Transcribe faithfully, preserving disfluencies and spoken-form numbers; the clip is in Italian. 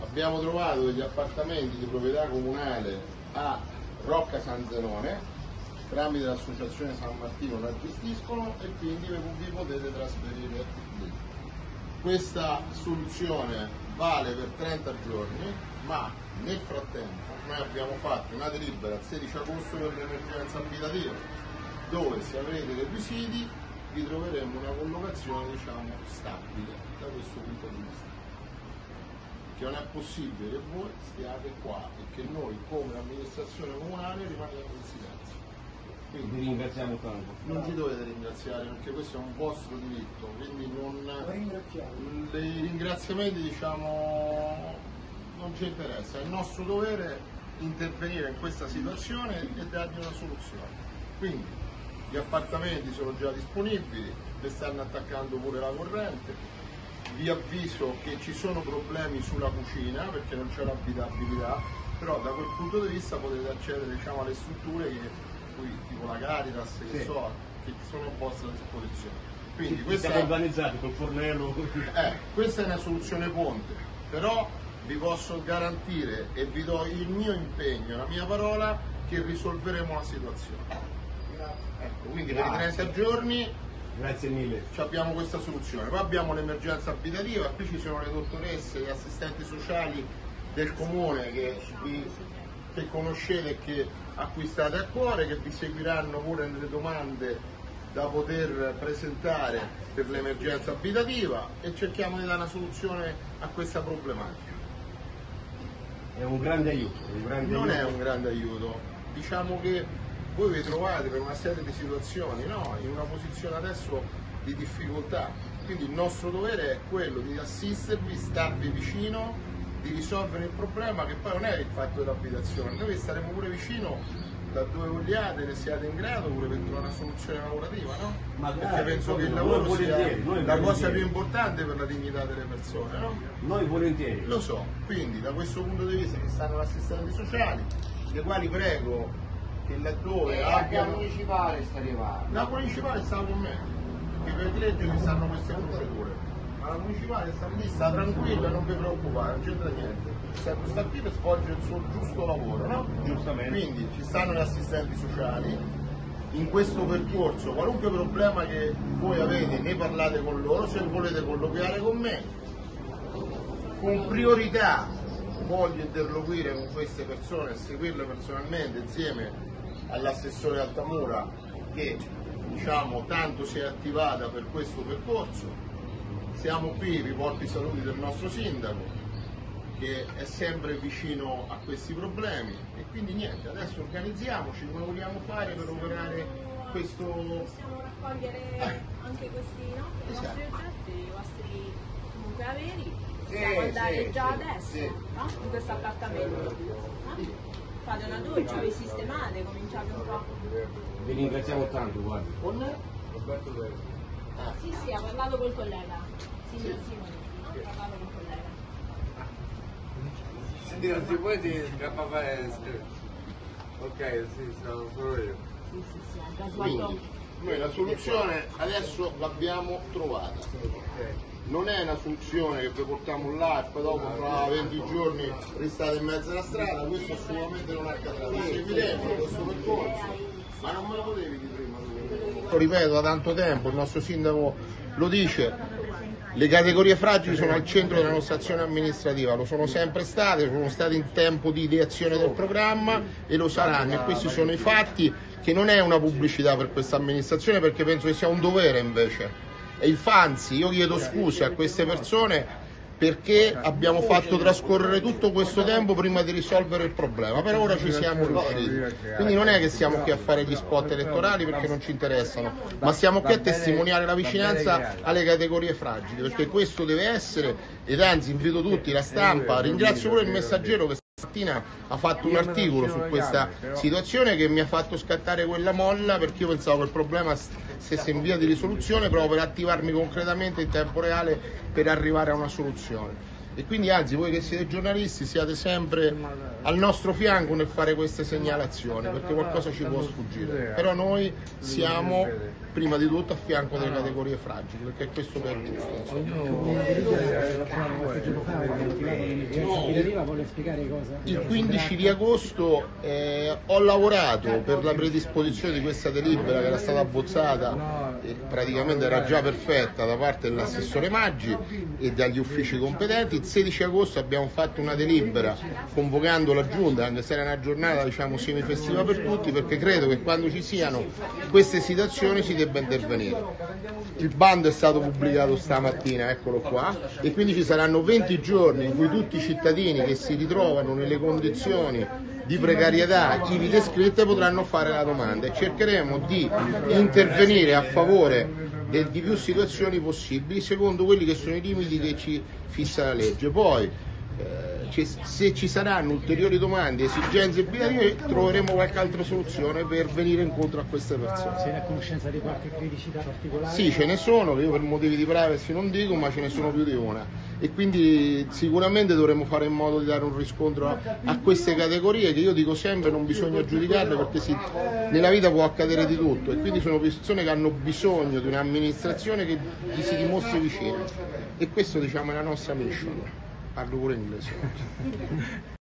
abbiamo trovato degli appartamenti di proprietà comunale a Rocca San Zenone, tramite l'associazione San Martino la gestiscono e quindi vi potete trasferire lì. Questa soluzione vale per trenta giorni, ma nel frattempo noi abbiamo fatto una delibera il sedici agosto per l'emergenza abitativa, dove se avrete requisiti vi troveremo una collocazione, diciamo, stabile da questo punto di vista. Che non è possibile che voi stiate qua e che noi come amministrazione comunale rimaniamo in silenzio. Quindi vi ringraziamo tanto. Non ci dovete ringraziare perché questo è un vostro diritto, quindi non, i ringraziamenti, diciamo, non ci interessa, è il nostro dovere intervenire in questa situazione e dargli una soluzione. Quindi gli appartamenti sono già disponibili, vi stanno attaccando pure la corrente. Vi avviso che ci sono problemi sulla cucina perché non c'è l'abitabilità, però da quel punto di vista potete accedere, diciamo, alle strutture che, qui, tipo la Caritas, che, sì. so, che sono a vostra disposizione. Quindi sì, questa, siamo organizzati col fornello. Eh, questa è una soluzione ponte, però vi posso garantire e vi do il mio impegno, la mia parola, che risolveremo la situazione. Ecco, quindi per i trenta giorni grazie mille. abbiamo questa soluzione. Poi abbiamo l'emergenza abitativa, qui ci sono le dottoresse, gli assistenti sociali del comune che, vi, che conoscete e che acquistate a cuore, che vi seguiranno pure nelle domande da poter presentare per l'emergenza abitativa e cerchiamo di dare una soluzione a questa problematica. È un grande aiuto. Un grande non aiuto. è un grande aiuto, diciamo che voi vi trovate per una serie di situazioni, no? In una posizione adesso di difficoltà, quindi il nostro dovere è quello di assistervi, starvi vicino, di risolvere il problema, che poi non è il fatto dell'abitazione, noi vi staremo pure vicino da dove vogliate, ne siate in grado pure per trovare una soluzione lavorativa, no? Magari, perché penso che il lavoro sia la cosa più importante per la dignità delle persone, no? Noi volentieri. Lo so, quindi da questo punto di vista ci stanno gli assistenti sociali, dei quali prego che laddove eh, abbiano... la municipale sta arrivando. La municipale sta con me, perché per legge ci stanno queste procedure, ma la municipale sta lì, sta tranquilla, non vi preoccupare, non c'entra niente, sempre sta qui per svolgere il suo giusto lavoro, no? Giustamente. Quindi ci stanno gli assistenti sociali, in questo percorso qualunque problema che voi avete ne parlate con loro, se volete colloquiare con me, con priorità voglio interloquire con queste persone e seguirle personalmente insieme all'assessore Altamura che, diciamo, tanto si è attivata per questo percorso. Siamo qui, vi porto i saluti del nostro sindaco che è sempre vicino a questi problemi e quindi niente, adesso organizziamoci come vogliamo fare per operare questo... Possiamo raccogliere eh. anche questi, no? I Esatto. vostri oggetti, i vostri comunque averi, Sì, possiamo andare sì, già sì, adesso, sì. no? In questo appartamento. No? Fate una doccia, vi sistemate, cominciate un po'. Vi ringraziamo tanto, guardi. Con Roberto Verde. Ah. Sì, sì, ha parlato col collega. Signor Simone, ha parlato col collega. Quindi non si può dire scappa fare. Ok, sì, stavo solo io. Sì, sì, sì, ha già Quindi svolto. noi la soluzione adesso l'abbiamo trovata. Non è una soluzione che vi portiamo là e poi dopo fra venti giorni restate in mezzo alla strada, questo assolutamente non accadrà. Seguiremo questo percorso, ma non me lo potevi dire prima. Lo ripeto da tanto tempo, il nostro sindaco lo dice, le categorie fragili sono al centro della nostra azione amministrativa, lo sono sempre state, sono state in tempo di ideazione del programma e lo saranno, e questi sono i fatti, che non è una pubblicità per questa amministrazione perché penso che sia un dovere invece. E il Fanzi, io chiedo scuse a queste persone perché abbiamo fatto trascorrere tutto questo tempo prima di risolvere il problema, per ora ci siamo riusciti. Quindi non è che siamo qui a fare gli spot elettorali perché non ci interessano, ma siamo qui a testimoniare la vicinanza alle categorie fragili, perché questo deve essere, ed anzi invito tutti, la stampa, ringrazio pure il Messaggero che stamattina ha fatto un articolo su questa situazione che mi ha fatto scattare quella molla, perché io pensavo che il problema stesse in via di risoluzione proprio per attivarmi concretamente in tempo reale per arrivare a una soluzione. E quindi anzi voi che siete giornalisti siate sempre al nostro fianco nel fare queste segnalazioni, perché qualcosa ci può sfuggire. Però noi siamo prima di tutto a fianco delle categorie fragili, perché è questo che è giusto. Il quindici di agosto eh, ho lavorato per la predisposizione di questa delibera che era stata abbozzata e praticamente era già perfetta da parte dell'assessore Maggi e dagli uffici competenti. Il sedici agosto abbiamo fatto una delibera convocando la giunta, anche se era una giornata diciamo semifestiva per tutti, perché credo che quando ci siano queste situazioni si debba intervenire. Il bando è stato pubblicato stamattina, eccolo qua, e quindi ci saranno venti giorni in cui tutti i cittadini che si ritrovano nelle condizioni di precarietà ivi descritte potranno fare la domanda e cercheremo di intervenire a favore di più situazioni possibili secondo quelli che sono i limiti che ci fissa la legge. Poi eh, se ci saranno ulteriori domande, esigenze e via, troveremo qualche altra soluzione per venire incontro a queste persone. Sei a conoscenza di qualche criticità particolare? Sì, ce ne sono, che io per motivi di privacy non dico, ma ce ne sono più di una e quindi sicuramente dovremo fare in modo di dare un riscontro a, a queste categorie che io dico sempre non bisogna giudicarle, perché si, nella vita può accadere di tutto e quindi sono persone che hanno bisogno di un'amministrazione che gli si dimostri vicina e questo diciamo è la nostra mission. Parlo pure inglese.